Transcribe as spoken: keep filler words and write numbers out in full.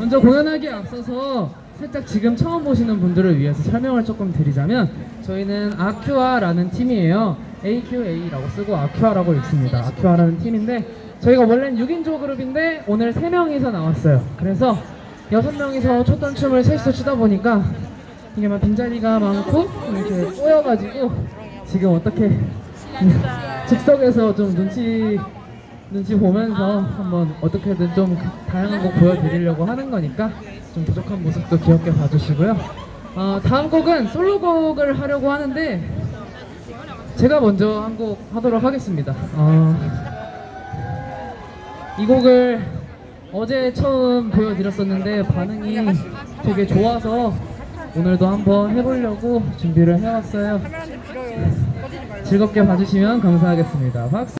먼저 공연하기에 앞서서 살짝 지금 처음 보시는 분들을 위해서 설명을 조금 드리자면, 저희는 아큐아라는 팀이에요. 에이큐에이라고 쓰고 아큐아라고 읽습니다. 아큐아라는 팀인데, 저희가 원래는 육 인조 그룹인데 오늘 세 명이서 나왔어요. 그래서 여섯 명이서 췄던 춤을 셋이서 추다 보니까 이게 막 빈자리가 많고 이렇게 꼬여가지고 지금 어떻게 즉석에서 좀 눈치 눈치 보면서 한번 어떻게든 좀 다양한 곡 보여드리려고 하는 거니까 좀 부족한 모습도 귀엽게 봐주시고요. 어, 다음 곡은 솔로곡을 하려고 하는데 제가 먼저 한 곡 하도록 하겠습니다. 어, 이 곡을 어제 처음 보여드렸었는데 반응이 되게 좋아서 오늘도 한번 해보려고 준비를 해왔어요. 즐겁게 봐주시면 감사하겠습니다. 박수!